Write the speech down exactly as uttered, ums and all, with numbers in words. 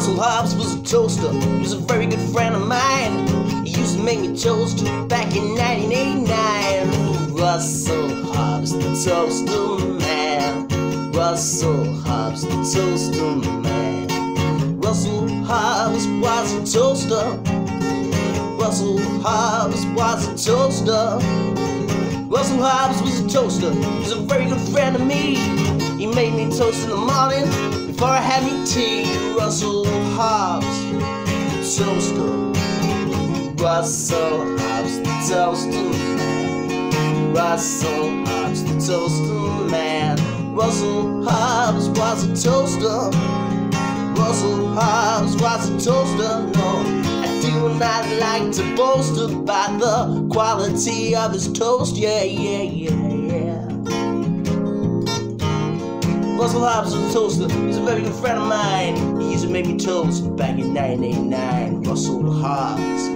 Russell Hobbs was a toaster. He was a very good friend of mine. He used to make me toast back in nineteen eighty-nine. Russell Hobbs, the toaster man. Russell Hobbs, the toaster man. Russell Hobbs was a toaster. Russell Hobbs was a toaster. Russell Hobbs was a toaster. He was a very good friend of me. He made me toast in the morning before I had me tea. Russell Hobbs, toaster. Russell Hobbs, the toaster man. Russell Hobbs, the toaster man. Russell Hobbs was a toaster. Russell Hobbs was a toaster. No, I do not like to boast about the quality of his toast. Yeah, yeah, yeah, yeah. Russell Hobbs was a toaster. He's a very good friend of mine. He used to make me toast back in nineteen eighty-nine. Russell Hobbs.